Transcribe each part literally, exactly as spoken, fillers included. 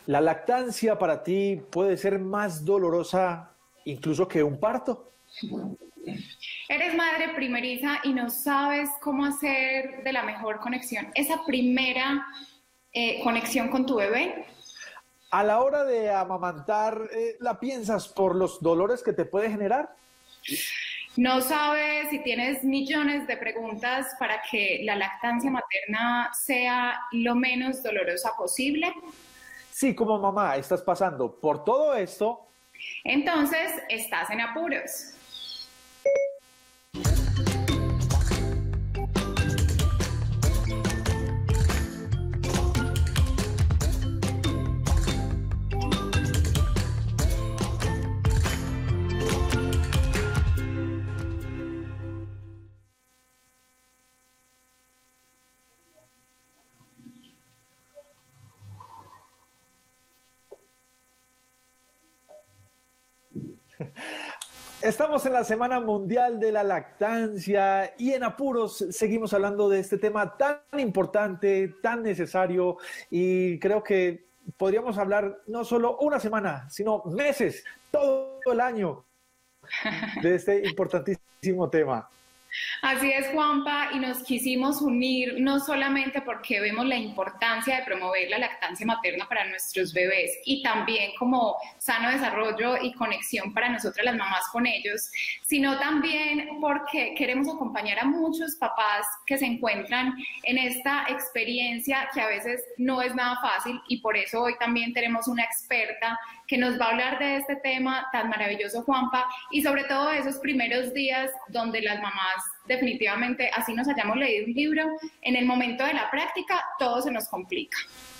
¿La lactancia para ti puede ser más dolorosa incluso que un parto? Eres madre primeriza y no sabes cómo hacer de la mejor conexión esa primera eh, conexión con tu bebé. A la hora de amamantar, eh, ¿la piensas por los dolores que te puede generar? No sabes si tienes millones de preguntas para que la lactancia materna sea lo menos dolorosa posible. Sí, como mamá, estás pasando por todo esto. Entonces, estás en apuros. Estamos en la Semana Mundial de la Lactancia y en apuros seguimos hablando de este tema tan importante, tan necesario, y creo que podríamos hablar no solo una semana, sino meses, todo el año de este importantísimo tema. Así es, Juanpa, y nos quisimos unir no solamente porque vemos la importancia de promover la lactancia materna para nuestros bebés y también como sano desarrollo y conexión para nosotras las mamás con ellos, sino también porque queremos acompañar a muchos papás que se encuentran en esta experiencia que a veces no es nada fácil, y por eso hoy también tenemos una experta que nos va a hablar de este tema tan maravilloso, Juanpa, y sobre todo esos primeros días donde las mamás definitivamente, así nos hayamos leído un libro, en el momento de la práctica todo se nos complica.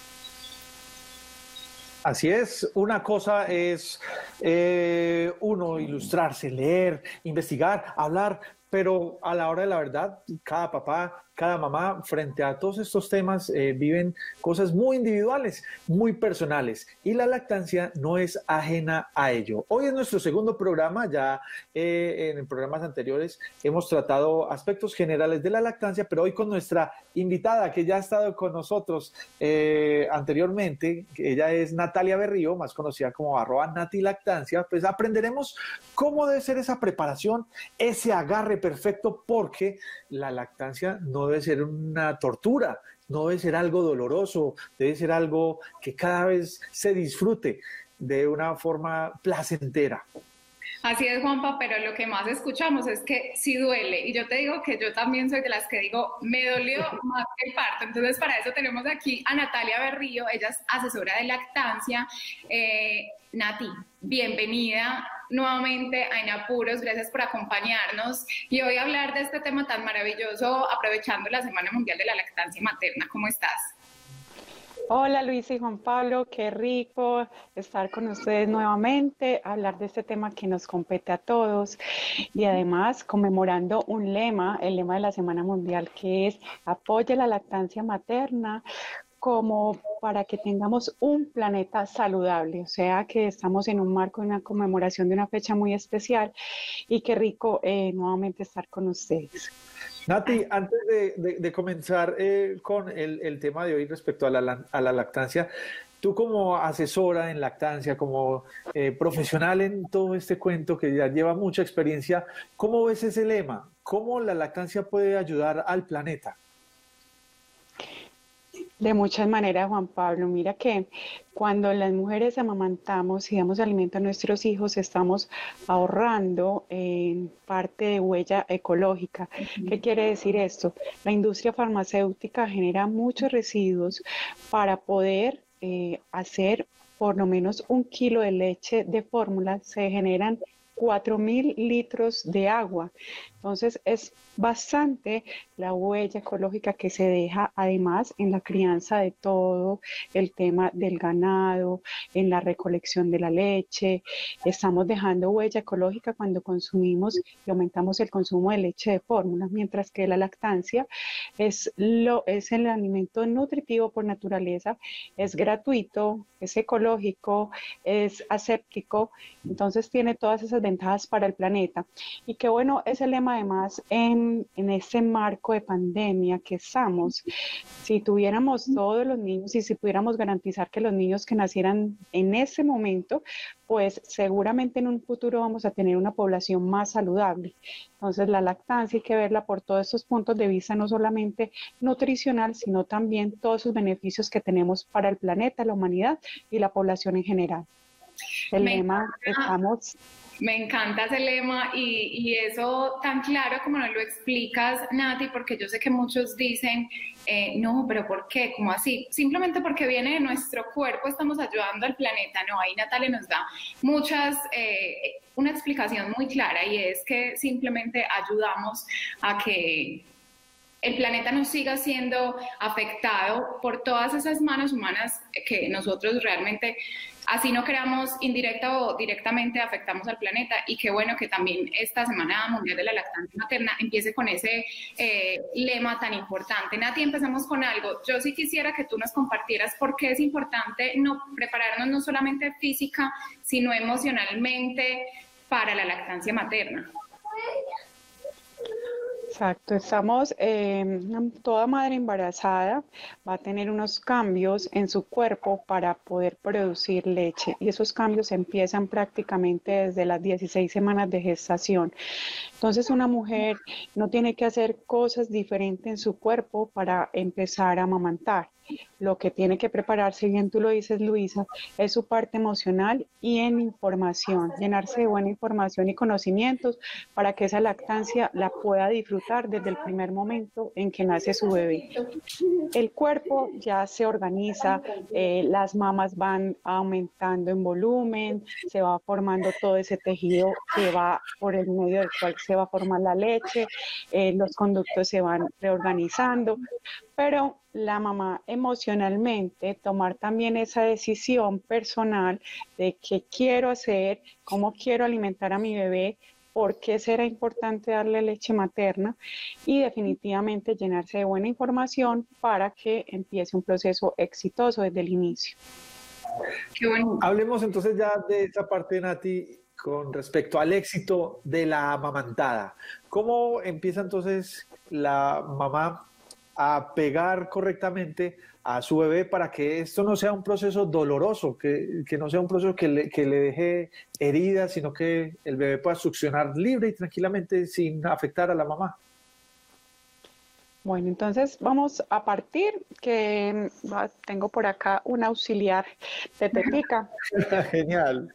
Así es, una cosa es eh, uno ilustrarse, leer, investigar, hablar, pero a la hora de la verdad, cada papá, cada mamá, frente a todos estos temas, eh, viven cosas muy individuales, muy personales, y la lactancia no es ajena a ello. Hoy es nuestro segundo programa, ya eh, en programas anteriores hemos tratado aspectos generales de la lactancia, pero hoy con nuestra invitada que ya ha estado con nosotros eh, anteriormente, ella es Natalia Berrío, más conocida como arroba Nati Lactancia, pues aprenderemos cómo debe ser esa preparación, ese agarre perfecto, porque la lactancia no debe ser una tortura, no debe ser algo doloroso, debe ser algo que cada vez se disfrute de una forma placentera. Así es, Juanpa, pero lo que más escuchamos es que sí duele, y yo te digo que yo también soy de las que digo, me dolió más que el parto. Entonces para eso tenemos aquí a Natalia Berrío, ella es asesora de lactancia. eh, Nati, bienvenida nuevamente a En Apuros, gracias por acompañarnos y hoy hablar de este tema tan maravilloso aprovechando la Semana Mundial de la Lactancia Materna. ¿Cómo estás? Hola Luisa y Juan Pablo, qué rico estar con ustedes nuevamente, hablar de este tema que nos compete a todos y además conmemorando un lema, el lema de la Semana Mundial, que es apoya la lactancia materna, como para que tengamos un planeta saludable, o sea que estamos en un marco de una conmemoración de una fecha muy especial y qué rico eh, nuevamente estar con ustedes. Nati, antes de, de, de comenzar eh, con el, el tema de hoy respecto a la, a la lactancia, tú como asesora en lactancia, como eh, profesional en todo este cuento que ya lleva mucha experiencia, ¿cómo ves ese lema? ¿Cómo la lactancia puede ayudar al planeta? De muchas maneras, Juan Pablo. Mira que cuando las mujeres amamantamos y damos alimento a nuestros hijos, estamos ahorrando en parte de huella ecológica. Uh-huh. ¿Qué quiere decir esto? La industria farmacéutica genera muchos residuos para poder eh, hacer por lo menos un kilo de leche de fórmula. Se generan cuatro mil litros de agua. Entonces es bastante la huella ecológica que se deja además en la crianza de todo el tema del ganado, en la recolección de la leche. Estamos dejando huella ecológica cuando consumimos y aumentamos el consumo de leche de fórmula, mientras que la lactancia es, lo, es el alimento nutritivo por naturaleza, es gratuito, es ecológico, es aséptico, entonces tiene todas esas ventajas para el planeta. Y qué bueno es el lema además en, en este marco de pandemia que estamos. Si tuviéramos todos los niños y si pudiéramos garantizar que los niños que nacieran en ese momento, pues seguramente en un futuro vamos a tener una población más saludable. Entonces la lactancia hay que verla por todos estos puntos de vista, no solamente nutricional, sino también todos sus beneficios que tenemos para el planeta, la humanidad y la población en general. El Me lema, encanta, estamos... me encanta ese lema y, y eso tan claro como nos lo explicas, Nati, porque yo sé que muchos dicen, eh, no, pero ¿por qué? ¿Cómo así? Simplemente porque viene de nuestro cuerpo, estamos ayudando al planeta. No, ahí Natalia nos da muchas, eh, una explicación muy clara y es que simplemente ayudamos a que el planeta no siga siendo afectado por todas esas manos humanas que nosotros realmente, así no creamos indirecta o directamente afectamos al planeta. Y qué bueno que también esta Semana Mundial de la Lactancia Materna empiece con ese eh, lema tan importante. Nati, empezamos con algo. Yo sí quisiera que tú nos compartieras por qué es importante no prepararnos no solamente física, sino emocionalmente para la lactancia materna. Exacto, estamos, eh, toda madre embarazada va a tener unos cambios en su cuerpo para poder producir leche y esos cambios empiezan prácticamente desde las dieciséis semanas de gestación. Entonces una mujer no tiene que hacer cosas diferentes en su cuerpo para empezar a amamantar. Lo que tiene que prepararse, bien tú lo dices, Luisa, es su parte emocional y en información, llenarse de buena información y conocimientos para que esa lactancia la pueda disfrutar desde el primer momento en que nace su bebé. El cuerpo ya se organiza, eh, las mamas van aumentando en volumen, se va formando todo ese tejido que va por el medio del cual se va a formar la leche, eh, los conductos se van reorganizando, pero la mamá emocionalmente tomar también esa decisión personal de qué quiero hacer, cómo quiero alimentar a mi bebé, por qué será importante darle leche materna y definitivamente llenarse de buena información para que empiece un proceso exitoso desde el inicio. Qué bueno. Hablemos entonces ya de esa parte, Nati, con respecto al éxito de la amamantada. ¿Cómo empieza entonces la mamá a pegar correctamente a su bebé para que esto no sea un proceso doloroso, que, que no sea un proceso que le, que le deje heridas, sino que el bebé pueda succionar libre y tranquilamente sin afectar a la mamá? Bueno, entonces vamos a partir que va, tengo por acá un auxiliar de tetica. Genial.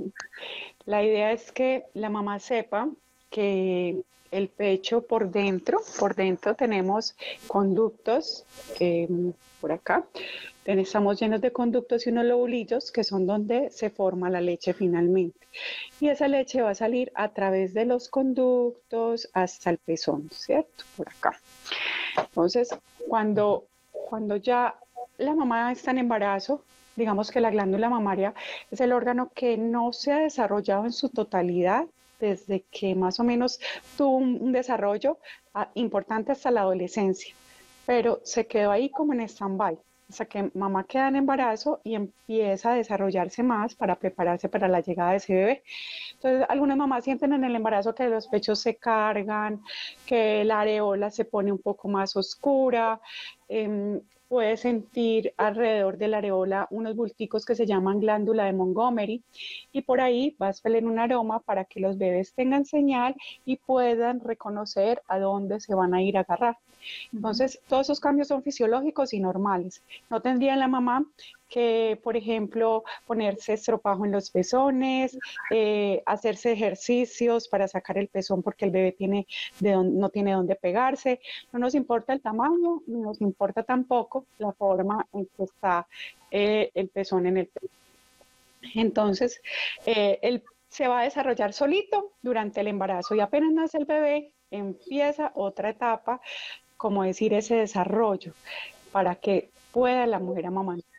La idea es que la mamá sepa que el pecho por dentro, por dentro tenemos conductos, eh, por acá, estamos llenos de conductos y unos lobulillos que son donde se forma la leche finalmente. Y esa leche va a salir a través de los conductos hasta el pezón, ¿cierto? Por acá. Entonces, cuando, cuando ya la mamá está en embarazo, digamos que la glándula mamaria es el órgano que no se ha desarrollado en su totalidad desde que más o menos tuvo un, un desarrollo ah, importante hasta la adolescencia, pero se quedó ahí como en stand-by, hasta que mamá queda en embarazo y empieza a desarrollarse más para prepararse para la llegada de ese bebé. Entonces, algunas mamás sienten en el embarazo que los pechos se cargan, que la areola se pone un poco más oscura, eh, puede sentir alrededor de la areola unos bulticos que se llaman glándula de Montgomery y por ahí va a salir un aroma para que los bebés tengan señal y puedan reconocer a dónde se van a ir a agarrar. Entonces, todos esos cambios son fisiológicos y normales. No tendría la mamá que, por ejemplo, ponerse estropajo en los pezones, eh, hacerse ejercicios para sacar el pezón porque el bebé tiene de don, no tiene dónde pegarse. No nos importa el tamaño, ni nos importa tampoco la forma en que está eh, el pezón en el pecho. Entonces, eh, él se va a desarrollar solito durante el embarazo y apenas nace el bebé, empieza otra etapa, como decir ese desarrollo, para que pueda la mujer amamantar.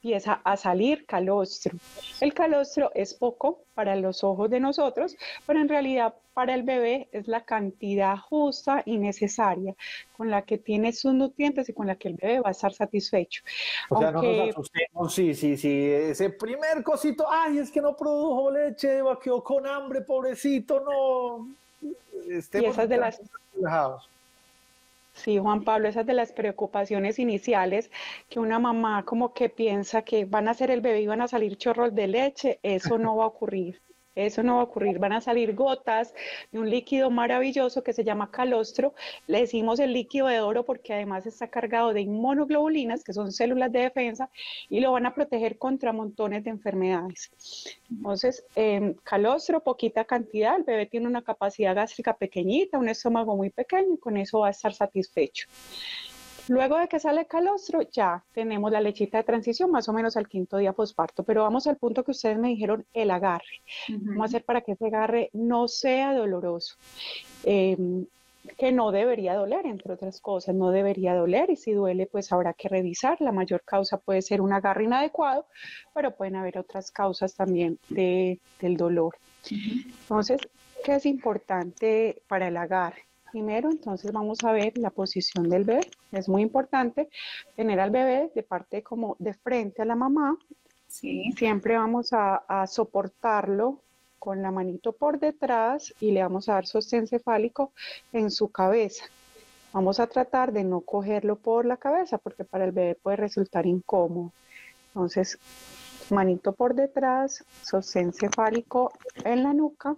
empieza a salir calostro. El calostro es poco para los ojos de nosotros, pero en realidad para el bebé es la cantidad justa y necesaria con la que tiene sus nutrientes y con la que el bebé va a estar satisfecho. O sea, no nos Aunque, asustemos, sí, sí, sí, ese primer cosito, ay, es que no produjo leche, quedó con hambre, pobrecito, no, y estemos esas de las relajados. Sí, Juan Pablo, esas de las preocupaciones iniciales, que una mamá como que piensa que van a ser el bebé y van a salir chorros de leche, eso no va a ocurrir. Eso no va a ocurrir, van a salir gotas de un líquido maravilloso que se llama calostro. Le decimos el líquido de oro porque además está cargado de inmunoglobulinas, que son células de defensa, y lo van a proteger contra montones de enfermedades. Entonces, eh, calostro, poquita cantidad, el bebé tiene una capacidad gástrica pequeñita, un estómago muy pequeño, y con eso va a estar satisfecho. Luego de que sale el calostro, ya tenemos la lechita de transición más o menos al quinto día posparto, pero vamos al punto que ustedes me dijeron, el agarre. Uh-huh. Vamos a hacer para que ese agarre no sea doloroso, eh, que no debería doler, entre otras cosas, no debería doler, y si duele, pues habrá que revisar. La mayor causa puede ser un agarre inadecuado, pero pueden haber otras causas también de, del dolor. Uh-huh. Entonces, ¿qué es importante para el agarre? Primero, entonces vamos a ver la posición del bebé. Es muy importante tener al bebé de parte como de frente a la mamá. Sí. Siempre vamos a, a soportarlo con la manito por detrás y le vamos a dar sostén cefálico en su cabeza. Vamos a tratar de no cogerlo por la cabeza porque para el bebé puede resultar incómodo. Entonces, manito por detrás, sostén cefálico en la nuca.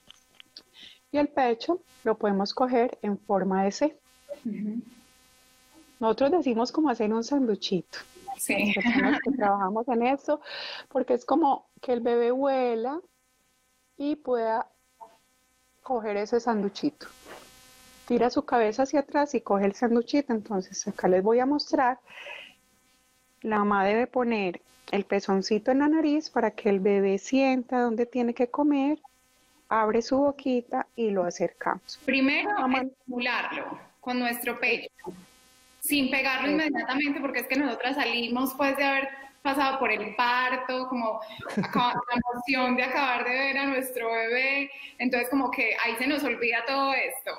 Y el pecho lo podemos coger en forma de C. Uh-huh. Nosotros decimos como hacer un sanduchito. Sí. Personas que trabajamos en eso, porque es como que el bebé vuela y pueda coger ese sanduchito. Tira su cabeza hacia atrás y coge el sanduchito. Entonces acá les voy a mostrar. La mamá debe poner el pezoncito en la nariz para que el bebé sienta dónde tiene que comer. Abre su boquita y lo acercamos. Primero, estimularlo con nuestro pecho, sin pegarlo sí. inmediatamente, porque es que nosotras salimos pues de haber pasado por el parto, como la emoción de acabar de ver a nuestro bebé, entonces como que ahí se nos olvida todo esto.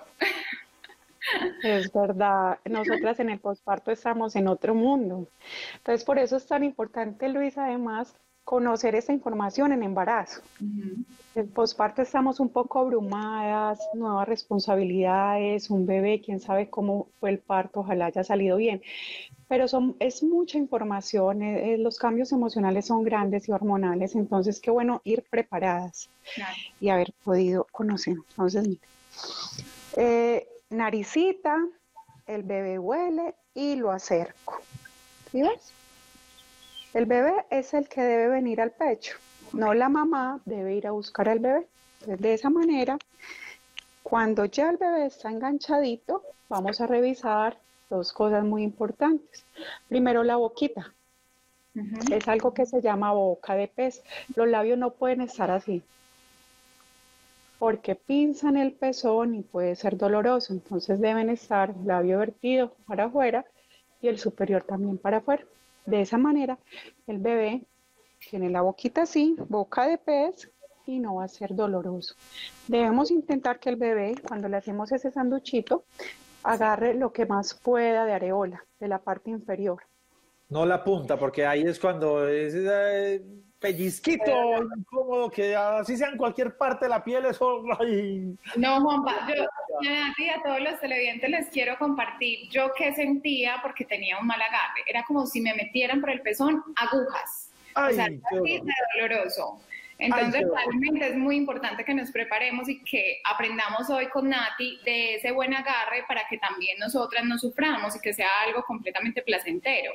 Es verdad, nosotras en el posparto estamos en otro mundo. Entonces por eso es tan importante, Luis, además, conocer esa información en embarazo. Uh-huh. En posparto estamos un poco abrumadas, nuevas responsabilidades, un bebé, quién sabe cómo fue el parto, ojalá haya salido bien. Pero son, es mucha información, eh, los cambios emocionales son grandes y hormonales, entonces qué bueno ir preparadas claro. y haber podido conocer. Entonces, mira, eh, naricita, el bebé huele y lo acerco. ¿Sí ves? El bebé es el que debe venir al pecho, no la mamá debe ir a buscar al bebé. Entonces, de esa manera, cuando ya el bebé está enganchadito, vamos a revisar dos cosas muy importantes. Primero, la boquita. Uh-huh. Es algo que se llama boca de pez. Los labios no pueden estar así, porque pinzan el pezón y puede ser doloroso. Entonces deben estar el labio vertido para afuera y el superior también para afuera. De esa manera, el bebé tiene la boquita así, boca de pez, y no va a ser doloroso. Debemos intentar que el bebé, cuando le hacemos ese sanduchito, agarre lo que más pueda de areola, de la parte inferior. No la punta, porque ahí es cuando es eh, pellizquito incómodo, que así sea en cualquier parte de la piel, eso... Ay. No, Juanpa, yo a ti, a todos los televidentes les quiero compartir yo qué sentía porque tenía un mal agarre. Era como si me metieran por el pezón agujas. Ay, o sea, así de doloroso. Entonces, Ay, realmente es muy importante que nos preparemos y que aprendamos hoy con Nati de ese buen agarre para que también nosotras no suframos y que sea algo completamente placentero.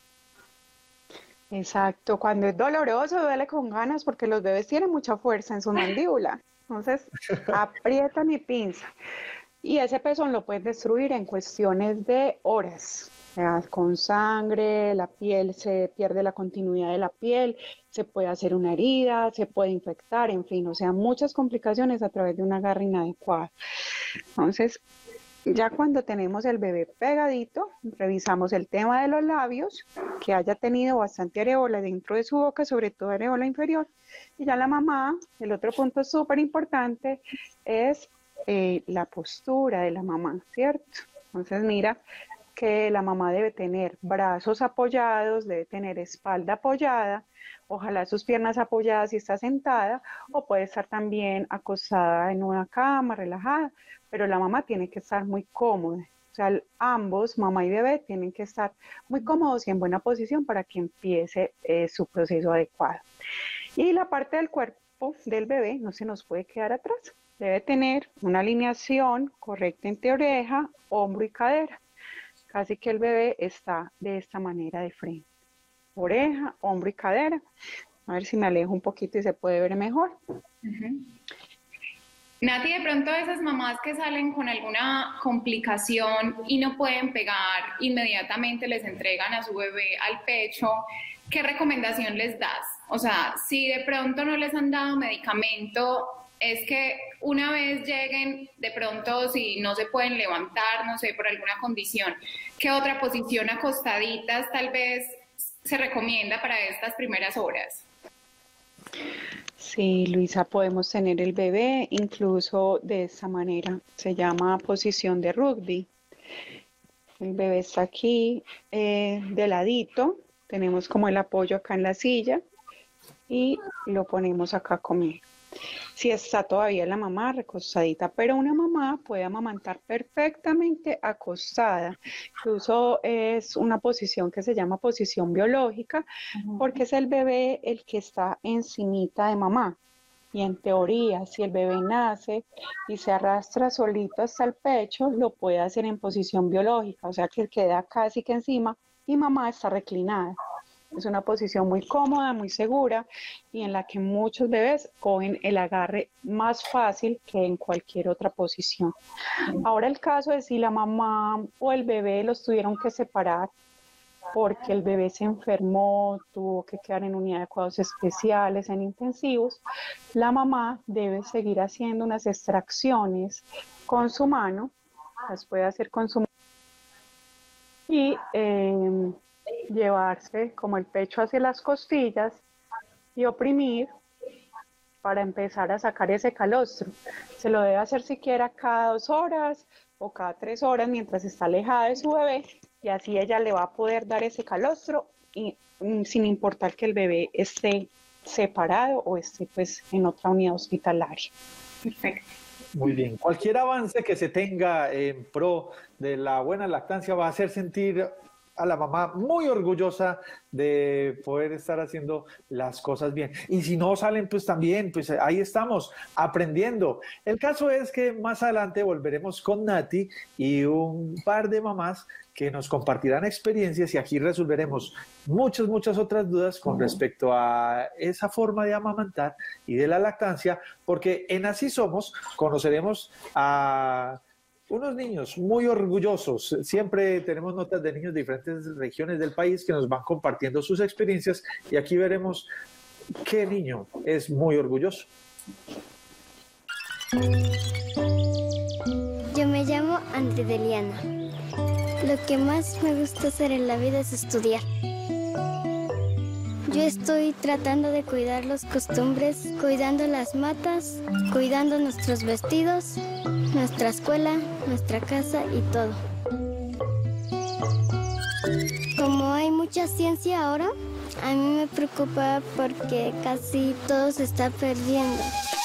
Exacto, cuando es doloroso duele con ganas porque los bebés tienen mucha fuerza en su mandíbula, entonces aprietan y pinzan. Y ese pezón lo puedes destruir en cuestiones de horas. O sea, con sangre, la piel se pierde la continuidad de la piel, se puede hacer una herida, se puede infectar, en fin, o sea, muchas complicaciones a través de un agarre inadecuado. Entonces, Ya cuando tenemos el bebé pegadito, revisamos el tema de los labios, que haya tenido bastante areola dentro de su boca, sobre todo areola inferior. Y ya la mamá, el otro punto súper importante es eh, la postura de la mamá, ¿cierto? Entonces mira que la mamá debe tener brazos apoyados, debe tener espalda apoyada, ojalá sus piernas apoyadas si está sentada, o puede estar también acostada en una cama, relajada, pero la mamá tiene que estar muy cómoda. O sea, ambos, mamá y bebé, tienen que estar muy cómodos y en buena posición para que empiece eh, su proceso adecuado. Y la parte del cuerpo del bebé no se nos puede quedar atrás. Debe tener una alineación correcta entre oreja, hombro y cadera. Casi que el bebé está de esta manera de frente. Oreja, hombro y cadera. A ver si me alejo un poquito y se puede ver mejor. Uh-huh. Nati, de pronto esas mamás que salen con alguna complicación y no pueden pegar, inmediatamente les entregan a su bebé al pecho, ¿qué recomendación les das? O sea, si de pronto no les han dado medicamento, es que una vez lleguen, de pronto si no se pueden levantar, no sé, por alguna condición, ¿qué otra posición acostaditas tal vez se recomienda para estas primeras horas? Sí, Luisa, podemos tener el bebé incluso de esta manera. Se llama posición de rugby. El bebé está aquí eh, de ladito. Tenemos como el apoyo acá en la silla y lo ponemos acá conmigo. Si está todavía la mamá recostadita, pero una mamá puede amamantar perfectamente acostada. Incluso es una posición que se llama posición biológica, porque es el bebé el que está encimita de mamá. Y en teoría, si el bebé nace y se arrastra solito hasta el pecho, lo puede hacer en posición biológica, o sea que queda casi que encima y mamá está reclinada. Es una posición muy cómoda, muy segura y en la que muchos bebés cogen el agarre más fácil que en cualquier otra posición. Ahora el caso es si la mamá o el bebé los tuvieron que separar porque el bebé se enfermó, tuvo que quedar en unidad de cuidados especiales, en intensivos, la mamá debe seguir haciendo unas extracciones con su mano, las puede hacer con su mano y eh, llevarse como el pecho hacia las costillas y oprimir para empezar a sacar ese calostro. Se lo debe hacer siquiera cada dos horas o cada tres horas mientras está alejada de su bebé y así ella le va a poder dar ese calostro y, y sin importar que el bebé esté separado o esté pues en otra unidad hospitalaria. Perfecto. Muy bien. Cualquier avance que se tenga en pro de la buena lactancia va a hacer sentir a la mamá muy orgullosa de poder estar haciendo las cosas bien. Y si no salen, pues también, pues ahí estamos aprendiendo. El caso es que más adelante volveremos con Nati y un par de mamás que nos compartirán experiencias y aquí resolveremos muchas, muchas otras dudas con respecto a esa forma de amamantar y de la lactancia, porque en Así Somos conoceremos a unos niños muy orgullosos. Siempre tenemos notas de niños de diferentes regiones del país que nos van compartiendo sus experiencias y aquí veremos qué niño es muy orgulloso. Yo me llamo Andrideliana. Lo que más me gusta hacer en la vida es estudiar. Yo estoy tratando de cuidar las costumbres, cuidando las matas, cuidando nuestros vestidos, nuestra escuela, nuestra casa y todo. Como hay mucha ciencia ahora, a mí me preocupa porque casi todo se está perdiendo.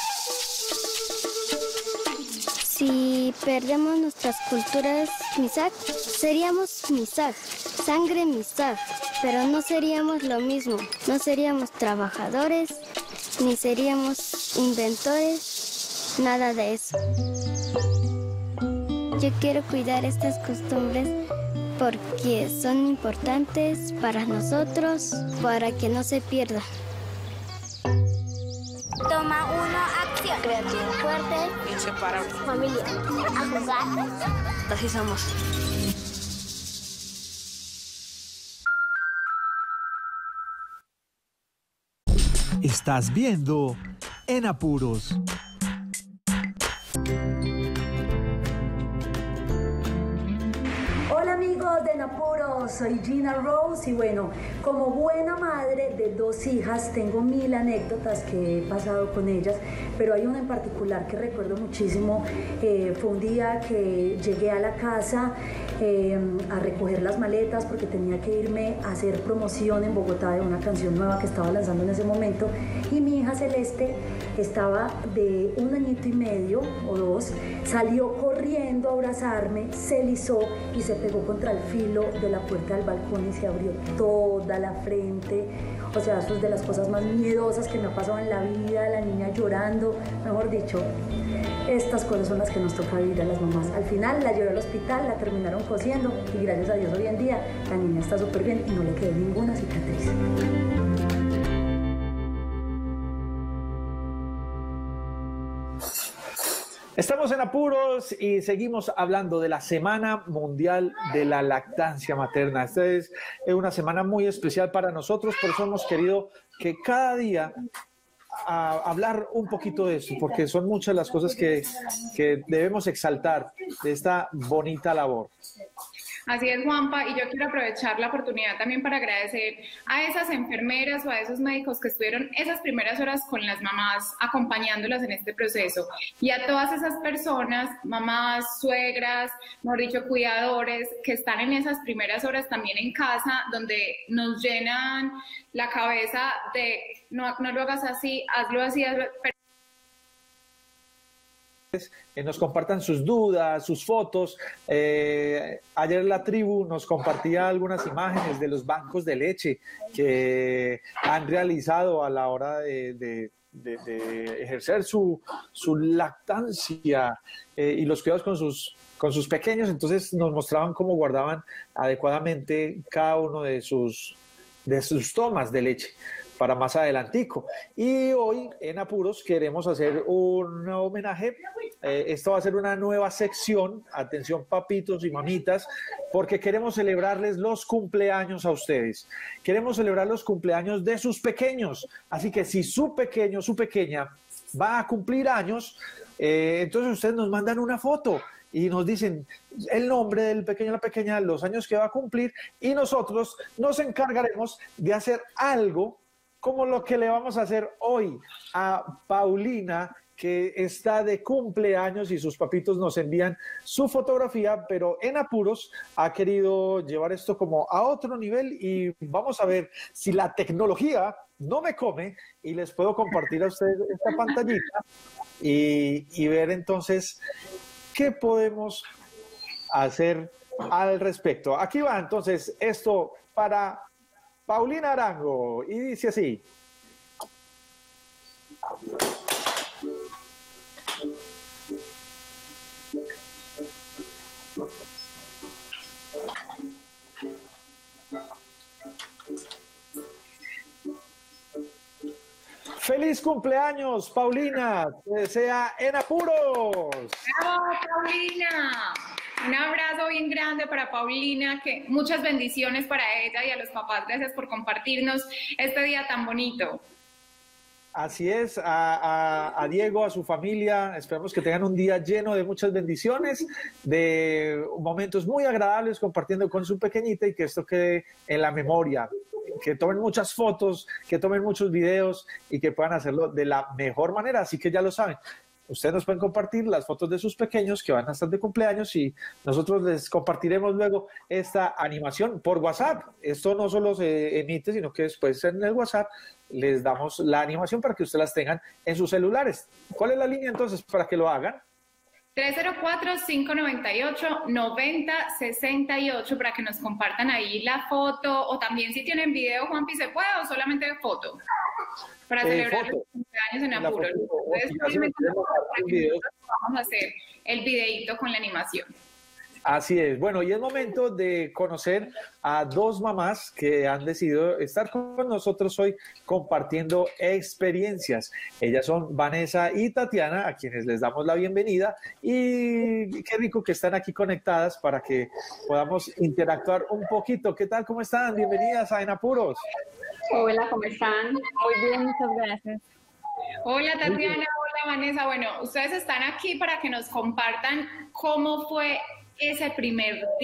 Si perdemos nuestras culturas Mixaj, seríamos Mixaj, sangre Mixaj, pero no seríamos lo mismo, no seríamos trabajadores, ni seríamos inventores, nada de eso. Yo quiero cuidar estas costumbres porque son importantes para nosotros, para que no se pierdan. Toma uno, acción. Creativo, fuerte, Inseparable. familia. A jugar. Así somos. Estás viendo En Apuros. amigos de En Apuros, soy Gina Rose y bueno, como buena madre de dos hijas tengo mil anécdotas que he pasado con ellas, pero hay una en particular que recuerdo muchísimo. Eh, fue un día que llegué a la casa eh, a recoger las maletas porque tenía que irme a hacer promoción en Bogotá de una canción nueva que estaba lanzando en ese momento, y mi hija Celeste estaba de un añito y medio o dos, salió corriendo a abrazarme, se erizó y se pegó contra el filo de la puerta del balcón y se abrió toda la frente. O sea, eso es de las cosas más miedosas que me ha pasado en la vida, la niña llorando, mejor dicho. Estas cosas son las que nos toca vivir a las mamás. Al final la llevé al hospital, la terminaron cosiendo y gracias a Dios hoy en día la niña está súper bien y no le quedó ninguna cicatriz. Estamos en Apuros y seguimos hablando de la Semana Mundial de la Lactancia Materna. Esta es una semana muy especial para nosotros, por eso hemos querido que cada día a hablar un poquito de eso, porque son muchas las cosas que, que debemos exaltar de esta bonita labor. Así es, Juanpa, y yo quiero aprovechar la oportunidad también para agradecer a esas enfermeras o a esos médicos que estuvieron esas primeras horas con las mamás acompañándolas en este proceso, y a todas esas personas, mamás, suegras, mejor dicho, cuidadores, que están en esas primeras horas también en casa, donde nos llenan la cabeza de no, no lo hagas así, hazlo así, hazlo, pero Eh, nos compartan sus dudas, sus fotos. Eh, ayer la tribu nos compartía algunas imágenes de los bancos de leche que han realizado a la hora de, de, de, de ejercer su, su lactancia eh, y los cuidados con sus, con sus pequeños. Entonces nos mostraban cómo guardaban adecuadamente cada uno de sus, de sus tomas de leche para más adelantico. Y hoy en Apuros queremos hacer un homenaje. Eh, esto va a ser una nueva sección, atención papitos y mamitas, porque queremos celebrarles los cumpleaños a ustedes. Queremos celebrar los cumpleaños de sus pequeños. Así que si su pequeño, su pequeña va a cumplir años, eh, entonces ustedes nos mandan una foto y nos dicen el nombre del pequeño o la pequeña, los años que va a cumplir, y nosotros nos encargaremos de hacer algo como lo que le vamos a hacer hoy a Paulina, que está de cumpleaños y sus papitos nos envían su fotografía, pero en Apuros ha querido llevar esto como a otro nivel y vamos a ver si la tecnología no me come y les puedo compartir a ustedes esta pantallita y, y ver entonces qué podemos hacer al respecto. Aquí va entonces esto para Paulina Arango, y dice así. ¡Feliz cumpleaños, Paulina! Te desea En Apuros. ¡Bravo, Paulina! Un abrazo bien grande para Paulina, que muchas bendiciones para ella y a los papás. Gracias por compartirnos este día tan bonito. Así es, a, a, a Diego, a su familia, esperamos que tengan un día lleno de muchas bendiciones, de momentos muy agradables compartiendo con su pequeñita y que esto quede en la memoria, que tomen muchas fotos, que tomen muchos videos y que puedan hacerlo de la mejor manera, así que ya lo saben. Ustedes nos pueden compartir las fotos de sus pequeños que van a estar de cumpleaños y nosotros les compartiremos luego esta animación por WhatsApp. Esto no solo se emite, sino que después en el WhatsApp les damos la animación para que ustedes las tengan en sus celulares. ¿Cuál es la línea entonces para que lo hagan? tres cero cuatro, cinco nueve ocho, nueve cero seis ocho para que nos compartan ahí la foto, o también si tienen video, Juanpi, ¿se puede o solamente foto? Para eh, celebrar foto. los cumpleaños en La Apuros. foto, Entonces, o si no, si vamos a hacer el videíto con la animación. Así es. Bueno, y es momento de conocer a dos mamás que han decidido estar con nosotros hoy compartiendo experiencias. Ellas son Vanessa y Tatiana, a quienes les damos la bienvenida, y qué rico que están aquí conectadas para que podamos interactuar un poquito. ¿Qué tal? ¿Cómo están? Bienvenidas a En Apuros. Hola, ¿cómo están? Muy bien, muchas gracias. Hola Tatiana, hola Vanessa. Bueno, ustedes están aquí para que nos compartan cómo fue ese primer día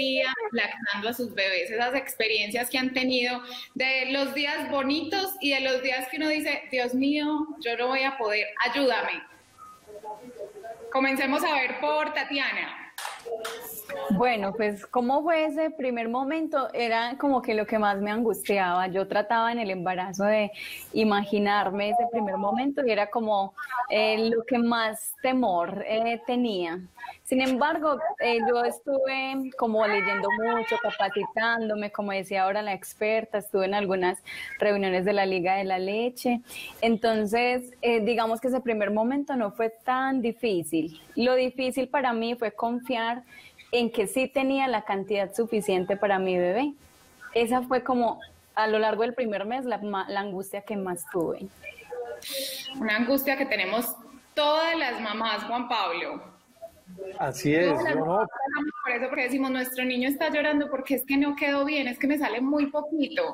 lactando a sus bebés, esas experiencias que han tenido de los días bonitos y de los días que uno dice, Dios mío, yo no voy a poder, ayúdame. Comencemos a ver por Tatiana. Bueno, pues cómo fue ese primer momento, era como que lo que más me angustiaba. Yo trataba en el embarazo de imaginarme ese primer momento y era como eh, lo que más temor eh, tenía. Sin embargo, eh, yo estuve como leyendo mucho, capacitándome, como decía ahora la experta, estuve en algunas reuniones de la Liga de la Leche. Entonces, eh, digamos que ese primer momento no fue tan difícil. Lo difícil para mí fue confiar en que sí tenía la cantidad suficiente para mi bebé. Esa fue como a lo largo del primer mes la, la angustia que más tuve. Una angustia que tenemos todas las mamás, Juan Pablo. Así es, Todas las ¿no? mamás pasamos por eso, porque decimos, nuestro niño está llorando porque es que no quedó bien, es que me sale muy poquito.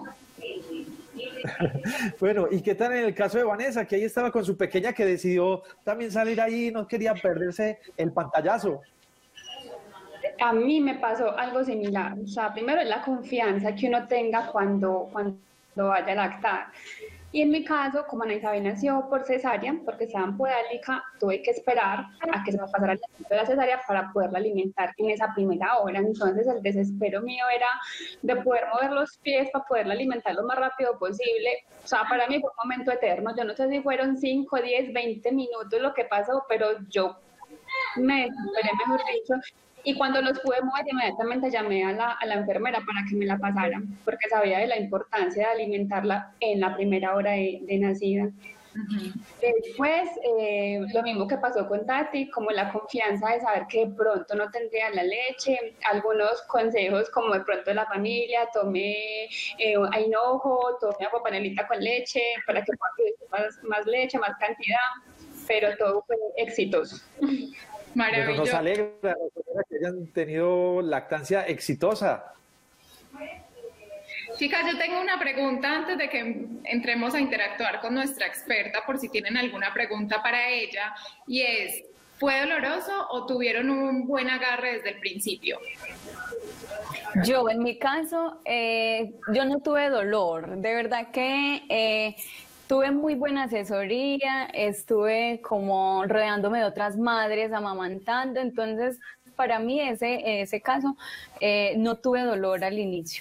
Bueno, ¿y qué tal en el caso de Vanessa, que ahí estaba con su pequeña que decidió también salir ahí y no quería perderse el pantallazo? A mí me pasó algo similar. O sea, primero es la confianza que uno tenga cuando, cuando vaya a lactar. Y en mi caso, como Ana Isabel nació por cesárea, porque estaba en podálica, tuve que esperar a que se me pasara el tiempo de la cesárea para poderla alimentar en esa primera hora. Entonces el desespero mío era de poder mover los pies para poderla alimentar lo más rápido posible. O sea, para mí fue un momento eterno. Yo no sé si fueron cinco, diez, veinte minutos lo que pasó, pero yo me desesperé, mejor dicho. Y cuando los pude mover, inmediatamente llamé a la, a la enfermera para que me la pasara, porque sabía de la importancia de alimentarla en la primera hora de, de nacida. Uh-huh. Después, eh, lo mismo que pasó con Tati, como la confianza de saber que de pronto no tendría la leche, algunos consejos como de pronto de la familia, tomé eh, hinojo, tomé agua panelita con leche para que pueda producir más, más leche, más cantidad, pero todo fue exitoso. Bueno, nos alegra que hayan tenido lactancia exitosa. Chicas, yo tengo una pregunta antes de que entremos a interactuar con nuestra experta, por si tienen alguna pregunta para ella, y es, ¿fue doloroso o tuvieron un buen agarre desde el principio? Yo, en mi caso, eh, yo no tuve dolor. De verdad que... Eh, Tuve muy buena asesoría, estuve como rodeándome de otras madres, amamantando, entonces para mí ese, ese caso eh, no tuve dolor al inicio.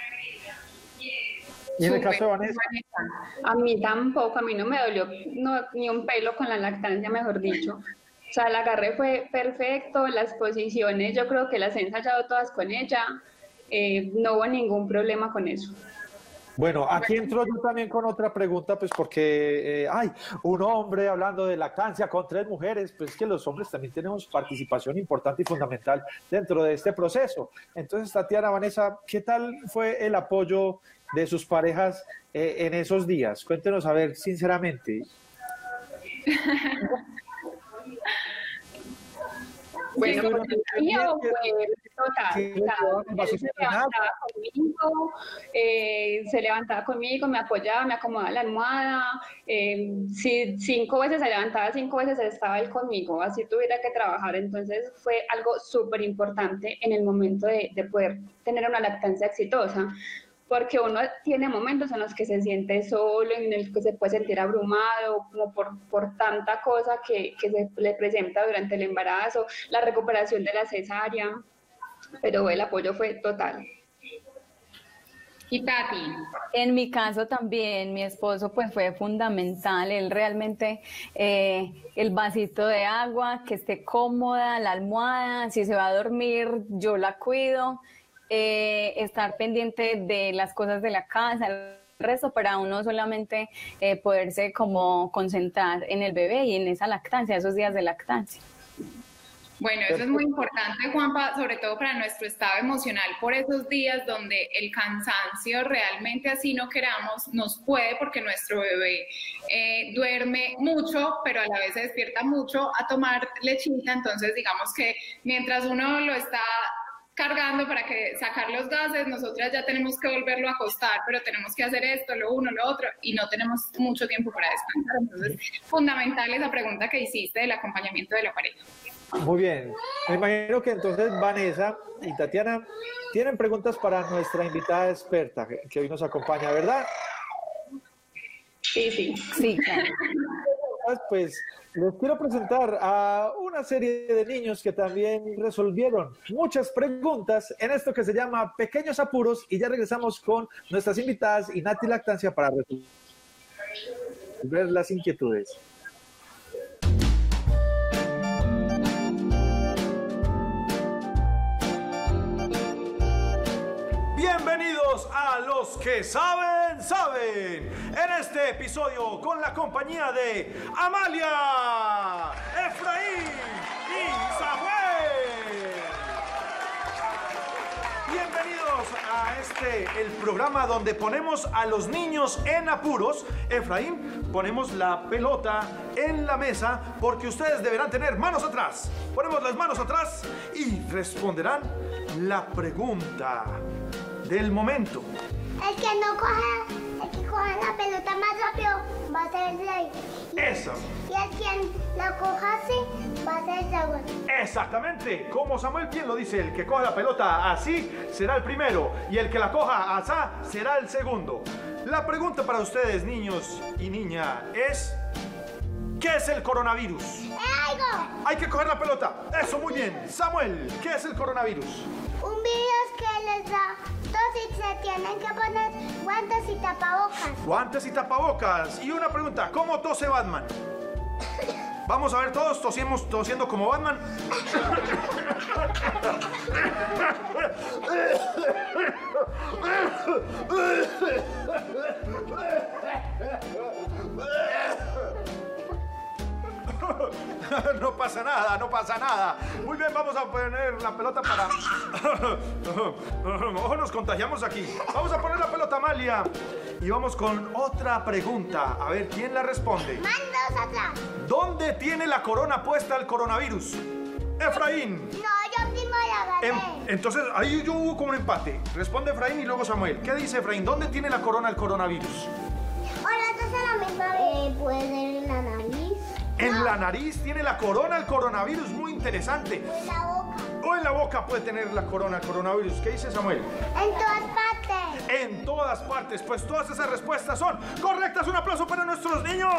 ¿Y en el caso de Vanessa? A mí tampoco, a mí no me dolió no, ni un pelo con la lactancia, mejor dicho. O sea, el agarre fue perfecto, las posiciones yo creo que las he ensayado todas con ella, eh, no hubo ningún problema con eso. Bueno, aquí entro yo también con otra pregunta, pues porque, eh, ay, un hombre hablando de lactancia con tres mujeres, pues que los hombres también tenemos participación importante y fundamental dentro de este proceso. Entonces, Tatiana, Vanessa, ¿qué tal fue el apoyo de sus parejas eh, en esos días? Cuéntenos, a ver, sinceramente. Bueno, pues el mío fue total. Sí, o sea, él se levantaba conmigo, eh, se levantaba conmigo, me apoyaba, me acomodaba la almohada. Eh, si cinco veces se levantaba, cinco veces estaba él conmigo, así tuviera que trabajar. Entonces fue algo súper importante en el momento de, de poder tener una lactancia exitosa. Porque uno tiene momentos en los que se siente solo, en el que se puede sentir abrumado, como por, por tanta cosa que, que se le presenta durante el embarazo, la recuperación de la cesárea, pero el apoyo fue total. Y Tati, en mi caso también, mi esposo pues fue fundamental, él realmente, eh, el vasito de agua, que esté cómoda, la almohada, si se va a dormir, yo la cuido. Eh, estar pendiente de las cosas de la casa, el resto para uno solamente eh, poderse como concentrar en el bebé y en esa lactancia, esos días de lactancia. Bueno, eso es muy importante, Juanpa, sobre todo para nuestro estado emocional, por esos días donde el cansancio realmente, así no queramos, nos puede, porque nuestro bebé eh, duerme mucho, pero a la vez se despierta mucho a tomar lechita, entonces digamos que mientras uno lo está cargando para que sacar los gases, nosotras ya tenemos que volverlo a acostar, pero tenemos que hacer esto, lo uno, lo otro, y no tenemos mucho tiempo para descansar. Entonces, fundamental esa pregunta que hiciste del acompañamiento de la pareja. Muy bien. Me imagino que entonces Vanessa y Tatiana tienen preguntas para nuestra invitada experta que, que hoy nos acompaña, ¿verdad? Sí, sí. Sí, claro. Pues les quiero presentar a una serie de niños que también resolvieron muchas preguntas en esto que se llama Pequeños Apuros, y ya regresamos con nuestras invitadas y Nati Lactancia para resolver las inquietudes. Bienvenidos a Los que Saben, Saben. En este episodio con la compañía de Amalia, Efraín y Samuel. Bienvenidos a este, el programa donde ponemos a los niños en apuros. Efraín, ponemos la pelota en la mesa porque ustedes deberán tener manos atrás. Ponemos las manos atrás y responderán la pregunta del momento. El que no coja, el que coja la pelota más rápido va a ser el rey. Eso. Y el quien la coja así va a ser el segundo. Exactamente, como Samuel bien lo dice, el que coja la pelota así será el primero y el que la coja asá será el segundo. La pregunta para ustedes, niños y niña, es ¿qué es el coronavirus? ¡Algo! Hay que coger la pelota. Eso, muy bien. Samuel, ¿qué es el coronavirus? Un virus que les da tos y se tienen que poner guantes y tapabocas. Guantes y tapabocas. Y una pregunta, ¿cómo tose Batman? Vamos a ver todos tosiemos, tosiendo como Batman. No pasa nada, no pasa nada. Muy bien, vamos a poner la pelota para... Ojo, nos contagiamos aquí. Vamos a poner la pelota, Amalia. Y vamos con otra pregunta. A ver, ¿quién la responde? Mandos atrás. ¿Dónde tiene la corona puesta el coronavirus? Efraín. No, yo primero la gané. Em, entonces, ahí yo hubo como un empate. Responde Efraín y luego Samuel. ¿Qué dice Efraín? ¿Dónde tiene la corona el coronavirus? Ahora entonces la misma vez. Eh, puede ser en la nariz. En No. la nariz tiene la corona el coronavirus. Muy interesante. O en la boca. O en la boca puede tener la corona el coronavirus. ¿Qué dice Samuel? En todas partes. En todas partes. Pues todas esas respuestas son correctas. Un aplauso para nuestros niños.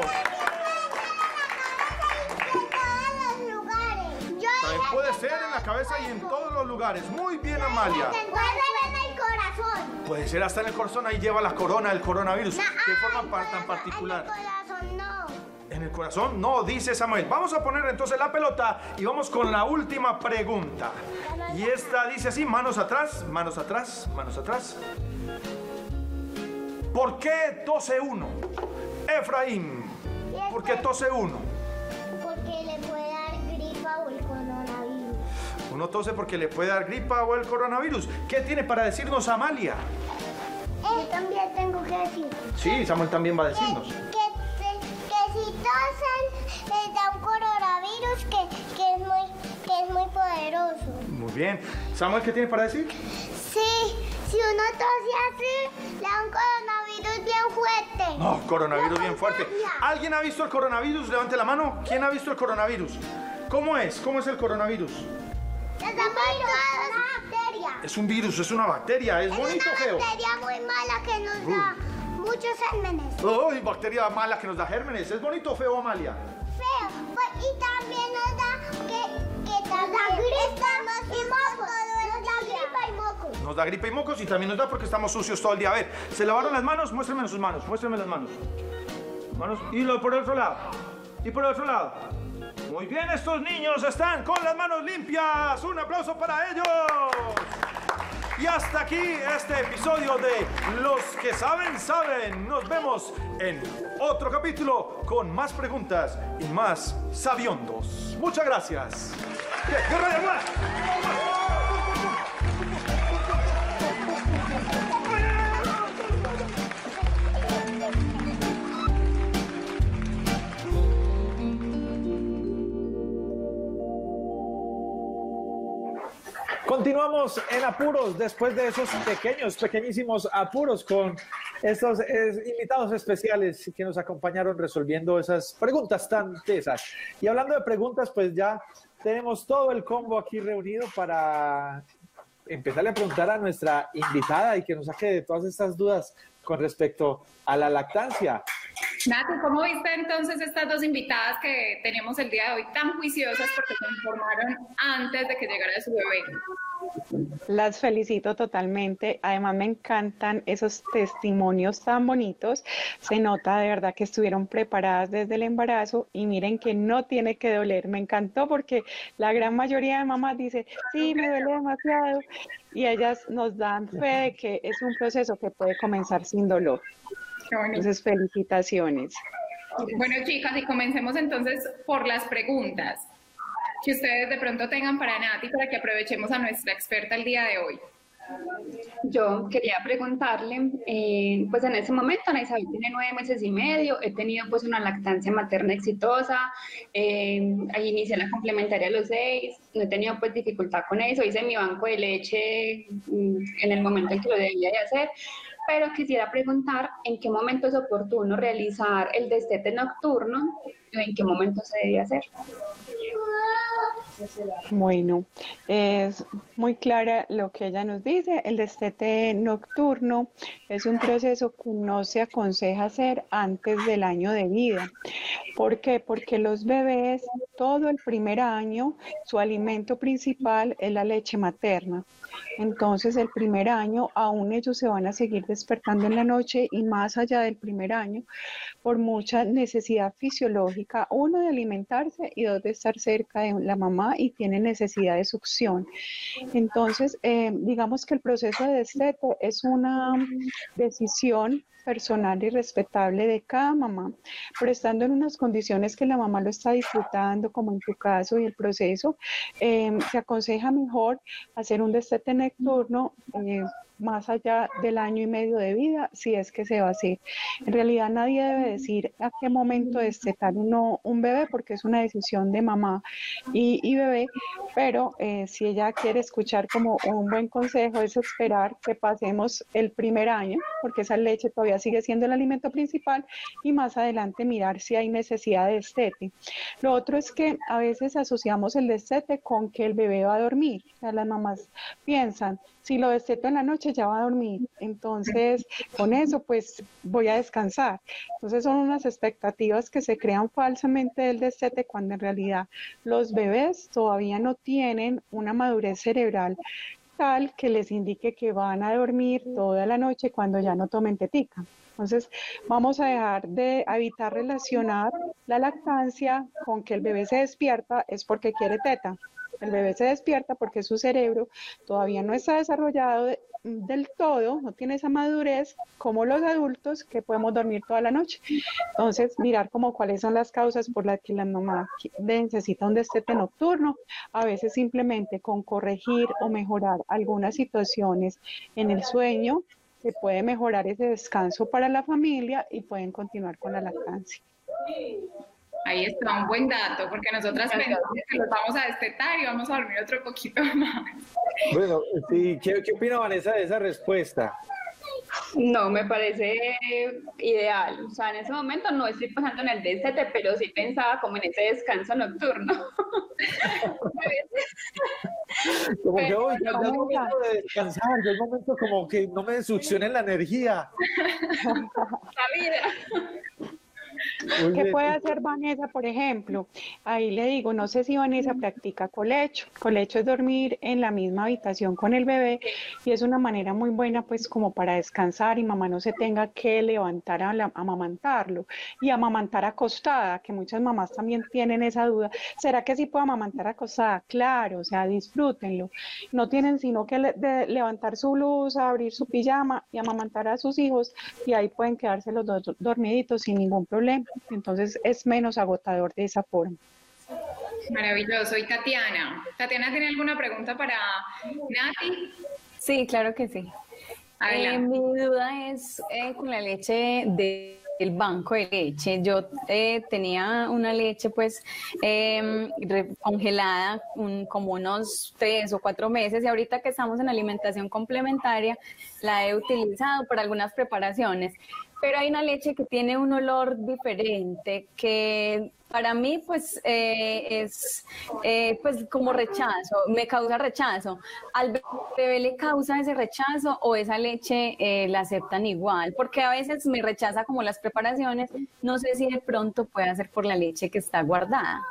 También puede ser en la cabeza y en todos los lugares. Muy bien, Amalia. Puede ser en el corazón. Puede ser hasta en el corazón. Ahí lleva la corona el coronavirus. No, ¿Qué ah, forma el pa- tan corazón, particular? En el corazón no. En el corazón, no, dice Samuel. Vamos a poner entonces la pelota y vamos con la última pregunta. Y esta dice así, manos atrás, manos atrás, manos atrás. ¿Por qué tose uno? Efraín, ¿por qué tose uno? Porque le puede dar gripa o el coronavirus. Uno tose porque le puede dar gripa o el coronavirus. ¿Qué tiene para decirnos Amalia? Yo también tengo que decir. Sí, Samuel también va a decirnos. Que, que, que si tosen les da un coronavirus que, que, es muy, que es muy poderoso. Muy bien. Samuel, ¿qué tiene para decir? Sí, si uno tose así, le da un coronavirus bien fuerte. No, coronavirus bien fuerte. Contagia. ¿Alguien ha visto el coronavirus? Levante la mano. ¿Quién ha visto el coronavirus? ¿Cómo es? ¿Cómo es el coronavirus? Les da una bacteria. Es un virus, es una bacteria. ¿Es Es bonito o una feo? bacteria muy mala que nos da muchos gérmenes. ¡Ay, bacteria mala que nos da gérmenes! ¿Es bonito o feo, Amalia? Feo. Pues, y también nos da que, que también estamos y mocos. Nos da gripa y mocos. Nos da gripe y mocos y también nos da porque estamos sucios todo el día. A ver, ¿se lavaron las manos? Muéstrenme sus manos, muéstrenme las manos. Manos. Y lo por el otro lado. Y por el otro lado. Muy bien, estos niños están con las manos limpias. Un aplauso para ellos. Y hasta aquí este episodio de Los que Saben, Saben. Nos vemos en otro capítulo con más preguntas y más sabiondos. Muchas gracias. ¡Guerra de más! Continuamos en apuros después de esos pequeños, pequeñísimos apuros con estos eh, invitados especiales que nos acompañaron resolviendo esas preguntas tan tesas. Y hablando de preguntas, pues ya tenemos todo el combo aquí reunido para empezarle a preguntar a nuestra invitada y que nos saque de todas estas dudas con respecto a la lactancia. Nati, ¿cómo viste entonces estas dos invitadas que tenemos el día de hoy tan juiciosas porque se informaron antes de que llegara su bebé? Las felicito totalmente. Además me encantan esos testimonios tan bonitos. Se nota de verdad que estuvieron preparadas desde el embarazo y miren que no tiene que doler. Me encantó porque la gran mayoría de mamás dice, sí, me duele demasiado. Y ellas nos dan fe de que es un proceso que puede comenzar sin dolor. Entonces, felicitaciones. Bueno, chicas, y comencemos entonces por las preguntas que ustedes de pronto tengan para Nati, para que aprovechemos a nuestra experta el día de hoy. Yo quería preguntarle, eh, pues en ese momento Ana Isabel tiene nueve meses y medio, he tenido pues una lactancia materna exitosa, eh, ahí inicié la complementaria a los seis, no he tenido pues dificultad con eso, hice mi banco de leche mm, en el momento en que lo debía de hacer, pero quisiera preguntar en qué momento es oportuno realizar el destete nocturno y en qué momento se debe hacer. Bueno, es muy clara lo que ella nos dice. El destete nocturno es un proceso que no se aconseja hacer antes del año de vida. ¿Por qué? Porque los bebés, todo el primer año, su alimento principal es la leche materna. Entonces, el primer año, aún ellos se van a seguir despertando en la noche y más allá del primer año, por mucha necesidad fisiológica, uno de alimentarse y dos de estar cerca de la mamá y tienen necesidad de succión. Entonces, eh, digamos que el proceso de destete es una decisión personal y respetable de cada mamá, pero estando en unas condiciones que la mamá lo está disfrutando, como en tu caso y el proceso, eh, se aconseja mejor hacer un destete nocturno eh, más allá del año y medio de vida, si es que se va a hacer. En realidad nadie debe decir a qué momento destetar uno un bebé, porque es una decisión de mamá y, y bebé, pero eh, si ella quiere escuchar como un buen consejo es esperar que pasemos el primer año, porque esa leche todavía sigue siendo el alimento principal, y más adelante mirar si hay necesidad de destete. Lo otro es que a veces asociamos el destete con que el bebé va a dormir. O sea, las mamás piensan, si lo desteto en la noche ya va a dormir, entonces con eso pues voy a descansar. Entonces son unas expectativas que se crean falsamente del destete cuando en realidad los bebés todavía no tienen una madurez cerebral tal que les indique que van a dormir toda la noche cuando ya no tomen tetica. Entonces vamos a dejar de evitar relacionar la lactancia con que el bebé se despierta es porque quiere teta. El bebé se despierta porque su cerebro todavía no está desarrollado de, del todo, no tiene esa madurez como los adultos que podemos dormir toda la noche. Entonces, mirar como cuáles son las causas por las que la mamá necesita un destete nocturno. A veces simplemente con corregir o mejorar algunas situaciones en el sueño, se puede mejorar ese descanso para la familia y pueden continuar con la lactancia. Ahí está un buen dato, porque nosotras pensamos que los vamos a destetar y vamos a dormir otro poquito más. Bueno, sí, ¿qué, qué opina Vanessa de esa respuesta? No, me parece ideal. O sea, en ese momento no estoy pensando en el destete, pero sí pensaba como en ese descanso nocturno. Como que Pero hoy ya no, es momento de descansar, ya es momento como que no me succionen la energía. La vida. ¿Qué puede hacer Vanessa, por ejemplo? Ahí le digo, no sé si Vanessa practica colecho. Colecho es dormir en la misma habitación con el bebé y es una manera muy buena pues como para descansar y mamá no se tenga que levantar a, la, a amamantarlo y amamantar acostada, que muchas mamás también tienen esa duda. ¿Será que sí puedo amamantar acostada? Claro, o sea, disfrútenlo. No tienen sino que le, de levantar su blusa, abrir su pijama y amamantar a sus hijos y ahí pueden quedarse los dos dormiditos sin ningún problema. Entonces es menos agotador de esa forma. Maravilloso. ¿Y Tatiana? ¿Tatiana tiene alguna pregunta para Nati? Sí, claro que sí. Eh, mi duda es eh, con la leche de el banco de leche. Yo eh, tenía una leche pues eh, congelada un, como unos tres o cuatro meses y ahorita que estamos en alimentación complementaria la he utilizado para algunas preparaciones. Pero hay una leche que tiene un olor diferente que para mí pues eh, es eh, pues como rechazo, me causa rechazo. ¿Al bebé le causa ese rechazo o esa leche eh, la aceptan igual? Porque a veces me rechaza como las preparaciones, no sé si de pronto puede ser por la leche que está guardada.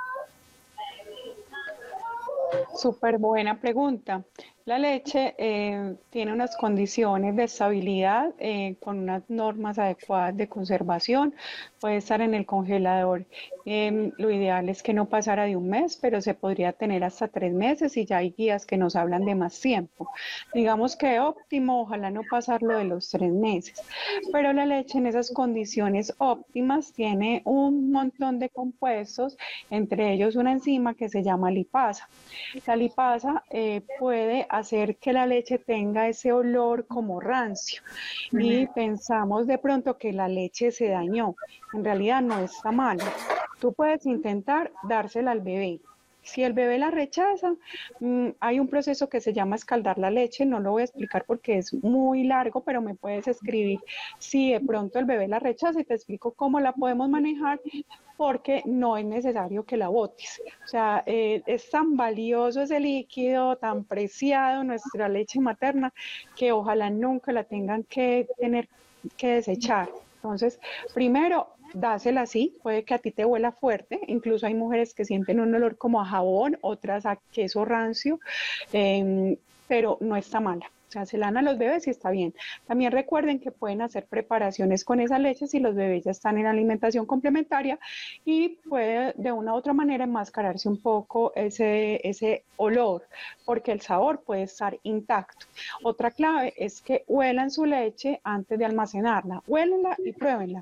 Súper buena pregunta. La leche eh, tiene unas condiciones de estabilidad eh, con unas normas adecuadas de conservación. Puede estar en el congelador. Eh, lo ideal es que no pasara de un mes, pero se podría tener hasta tres meses y ya hay guías que nos hablan de más tiempo. Digamos que óptimo, ojalá no pasarlo de los tres meses. Pero la leche en esas condiciones óptimas tiene un montón de compuestos, entre ellos una enzima que se llama lipasa. La lipasa eh, puede hacer que la leche tenga ese olor como rancio y pensamos de pronto que la leche se dañó. En realidad no está mal. Tú puedes intentar dársela al bebé. Si el bebé la rechaza, mmm, hay un proceso que se llama escaldar la leche, no lo voy a explicar porque es muy largo, pero me puedes escribir si de pronto el bebé la rechaza y te explico cómo la podemos manejar, porque no es necesario que la botes. O sea, eh, es tan valioso ese líquido, tan preciado nuestra leche materna, que ojalá nunca la tengan que tener que desechar. Entonces, primero, dásela así, puede que a ti te huela fuerte, incluso hay mujeres que sienten un olor como a jabón, otras a queso rancio, eh, pero no está mala. O sea, se la dan a los bebés y está bien. También recuerden que pueden hacer preparaciones con esa leche si los bebés ya están en alimentación complementaria y puede de una u otra manera enmascararse un poco ese, ese olor, porque el sabor puede estar intacto. Otra clave es que huelan su leche antes de almacenarla. Huélenla y pruébenla.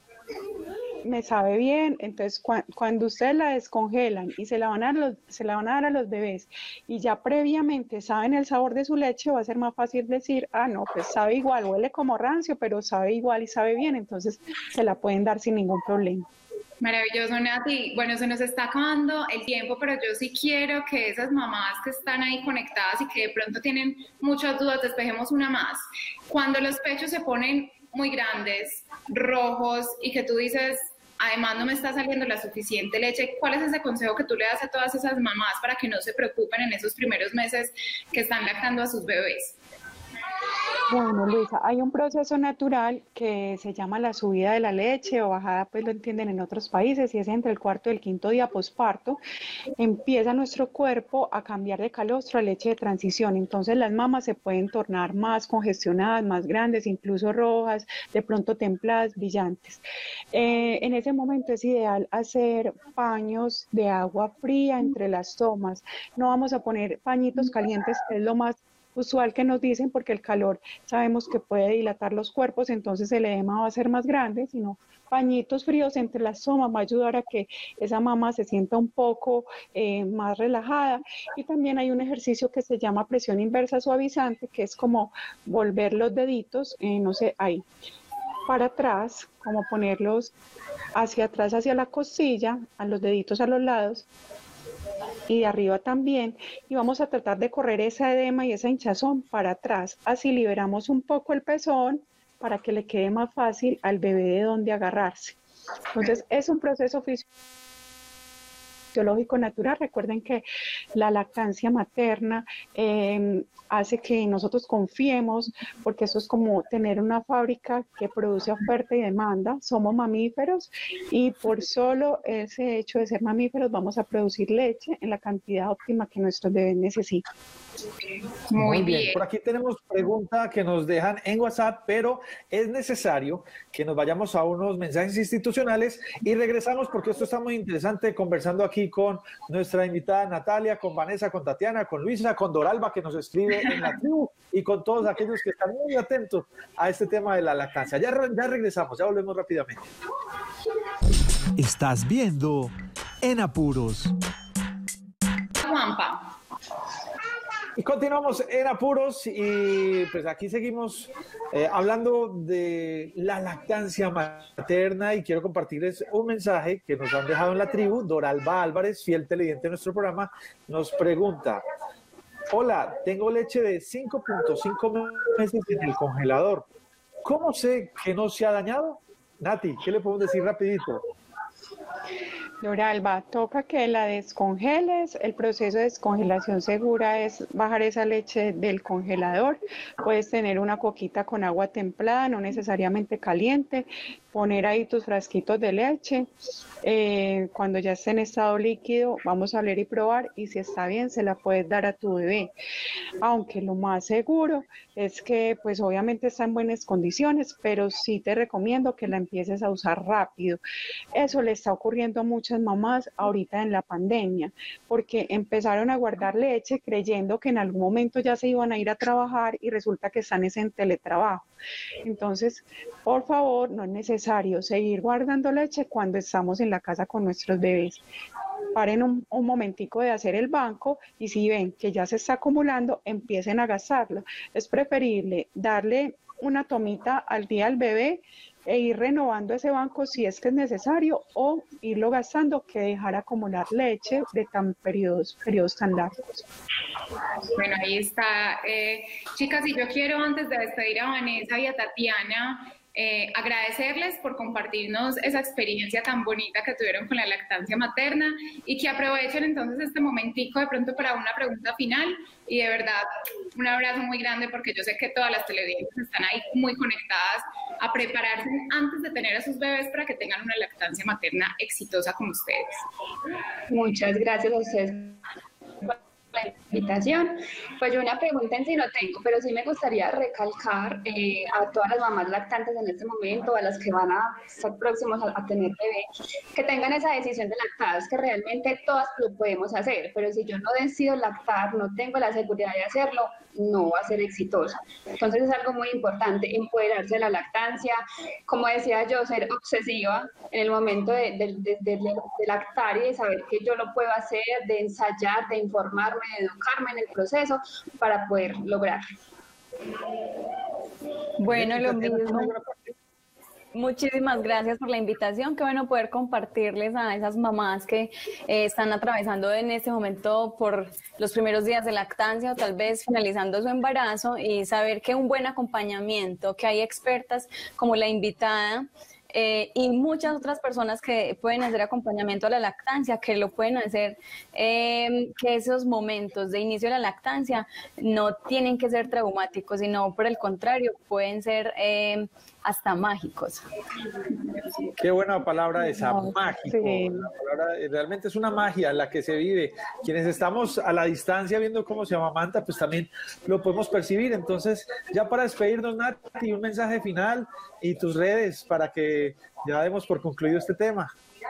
Me sabe bien, entonces cu cuando ustedes la descongelan y se la, van a los, se la van a dar a los bebés y ya previamente saben el sabor de su leche, va a ser más fácil decir, ah no, pues sabe igual, huele como rancio, pero sabe igual y sabe bien, entonces se la pueden dar sin ningún problema. Maravilloso, Nati. Bueno, se nos está acabando el tiempo, pero yo sí quiero que esas mamás que están ahí conectadas y que de pronto tienen muchas dudas, despejemos una más. Cuando los pechos se ponen muy grandes, rojos y que tú dices, además no me está saliendo la suficiente leche, ¿cuál es ese consejo que tú le das a todas esas mamás para que no se preocupen en esos primeros meses que están lactando a sus bebés? Bueno, Luisa, hay un proceso natural que se llama la subida de la leche o bajada, pues lo entienden en otros países, y es entre el cuarto y el quinto día posparto. Empieza nuestro cuerpo a cambiar de calostro a leche de transición, entonces las mamas se pueden tornar más congestionadas, más grandes, incluso rojas, de pronto templadas, brillantes. Eh, en ese momento es ideal hacer paños de agua fría entre las tomas. No vamos a poner pañitos calientes, que es lo más usual que nos dicen, porque el calor sabemos que puede dilatar los cuerpos, entonces el edema va a ser más grande, sino pañitos fríos entre las tomas va a ayudar a que esa mama se sienta un poco eh, más relajada. Y también hay un ejercicio que se llama presión inversa suavizante, que es como volver los deditos, eh, no sé, ahí, para atrás, como ponerlos hacia atrás, hacia la costilla, a los deditos a los lados, y de arriba también, y vamos a tratar de correr esa edema y esa hinchazón para atrás, así liberamos un poco el pezón para que le quede más fácil al bebé de dónde agarrarse. Entonces es un proceso fisiológico natural. Recuerden que la lactancia materna eh, hace que nosotros confiemos, porque eso es como tener una fábrica que produce oferta y demanda. Somos mamíferos y por solo ese hecho de ser mamíferos vamos a producir leche en la cantidad óptima que nuestros bebés necesitan. Muy, Muy bien. bien. Por aquí tenemos pregunta que nos dejan en WhatsApp, pero es necesario que nos vayamos a unos mensajes institucionales y regresamos porque esto está muy interesante, conversando aquí con nuestra invitada Natalia, con Vanessa, con Tatiana, con Luisa, con Doralba, que nos escribe en la tribu, y con todos aquellos que están muy atentos a este tema de la lactancia. Ya, ya regresamos, ya volvemos rápidamente. Estás viendo En Apuros. Juanpa, Y continuamos en Apuros y pues aquí seguimos eh, hablando de la lactancia materna y quiero compartirles un mensaje que nos han dejado en la tribu. Doralba Álvarez, fiel televidente de nuestro programa, nos pregunta: hola, tengo leche de cinco punto cinco meses en el congelador. ¿Cómo sé que no se ha dañado? Nati, ¿qué le podemos decir rapidito? Doralba, toca que la descongeles. El proceso de descongelación segura es bajar esa leche del congelador. Puedes tener una coquita con agua templada, no necesariamente caliente, poner ahí tus frasquitos de leche. Eh, cuando ya esté en estado líquido, vamos a oler y probar, y si está bien, se la puedes dar a tu bebé. Aunque lo más seguro es que, pues obviamente está en buenas condiciones, pero sí te recomiendo que la empieces a usar rápido. Eso le está ocurriendo a muchas mamás ahorita en la pandemia, porque empezaron a guardar leche creyendo que en algún momento ya se iban a ir a trabajar y resulta que están en teletrabajo. Entonces, por favor, no es necesario seguir guardando leche cuando estamos en la casa con nuestros bebés. Paren un, un momentico de hacer el banco y si ven que ya se está acumulando, empiecen a gastarlo. Es preferible darle una tomita al día al bebé e ir renovando ese banco si es que es necesario, o irlo gastando que dejar acumular leche de tan periodos, periodos tan largos. Bueno, ahí está. Eh, chicas, y yo quiero, antes de despedir a Vanessa y a Tatiana, Eh, agradecerles por compartirnos esa experiencia tan bonita que tuvieron con la lactancia materna y que aprovechen entonces este momentico de pronto para una pregunta final, y de verdad un abrazo muy grande porque yo sé que todas las televidentes están ahí muy conectadas a prepararse antes de tener a sus bebés para que tengan una lactancia materna exitosa con ustedes. Muchas gracias a ustedes por la invitación. Pues yo una pregunta en sí no tengo, pero sí me gustaría recalcar eh, a todas las mamás lactantes en este momento, a las que van a estar próximos a, a tener bebé, que tengan esa decisión de lactar, es que realmente todas lo podemos hacer, pero si yo no decido lactar, no tengo la seguridad de hacerlo, no va a ser exitosa. Entonces es algo muy importante, empoderarse de la lactancia, como decía yo, ser obsesiva en el momento de, de, de, de, de lactar y de saber que yo lo puedo hacer, de ensayar, de informarme, de educarme en el proceso para poder lograrlo. Bueno, lo mismo. Muchísimas gracias por la invitación. Qué bueno poder compartirles a esas mamás que eh, están atravesando en este momento por los primeros días de lactancia o tal vez finalizando su embarazo, y saber que un buen acompañamiento, que hay expertas como la invitada, Eh, y muchas otras personas que pueden hacer acompañamiento a la lactancia, que lo pueden hacer, eh, que esos momentos de inicio de la lactancia no tienen que ser traumáticos, sino por el contrario, pueden ser eh, hasta mágicos. Qué buena palabra esa, No, mágico. sí. La palabra, realmente es una magia la que se vive. Quienes estamos a la distancia viendo cómo se amamanta, pues también lo podemos percibir. Entonces, ya para despedirnos, Nati, un mensaje final y tus redes para que ya demos por concluido este tema.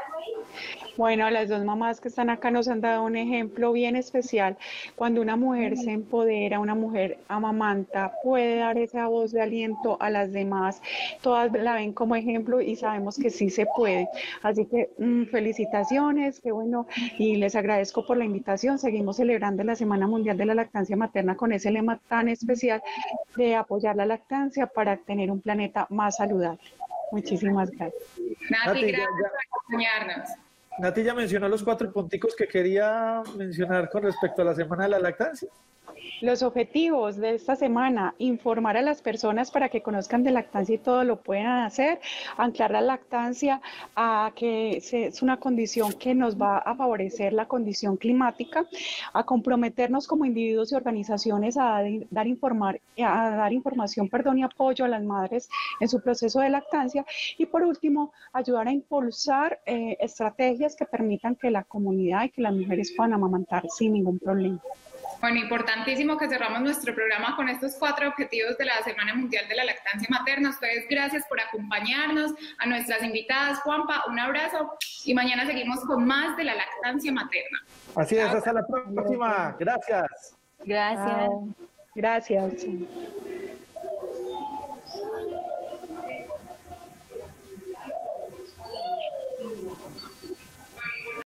Bueno, las dos mamás que están acá nos han dado un ejemplo bien especial. Cuando una mujer se empodera, una mujer amamanta, puede dar esa voz de aliento a las demás. Todas la ven como ejemplo y sabemos que sí se puede. Así que mmm, felicitaciones, qué bueno, y les agradezco por la invitación. Seguimos celebrando la Semana Mundial de la Lactancia Materna con ese lema tan especial de apoyar la lactancia para tener un planeta más saludable. Muchísimas gracias. Nati, Nati, gracias ya, ya. por acompañarnos. Nati ya mencionó los cuatro punticos que quería mencionar con respecto a la Semana de la Lactancia. Los objetivos de esta semana: informar a las personas para que conozcan de lactancia y todo lo puedan hacer, anclar la lactancia a que es una condición que nos va a favorecer la condición climática, a comprometernos como individuos y organizaciones a dar, informar, a dar información perdón, y apoyo a las madres en su proceso de lactancia, y por último, ayudar a impulsar eh, estrategias que permitan que la comunidad y que las mujeres puedan amamantar sin ningún problema. Bueno, importantísimo que cerramos nuestro programa con estos cuatro objetivos de la Semana Mundial de la Lactancia Materna. Ustedes, gracias por acompañarnos. A nuestras invitadas, Juanpa, un abrazo y mañana seguimos con más de la lactancia materna. Así es, hasta la próxima. Gracias. Gracias. Gracias.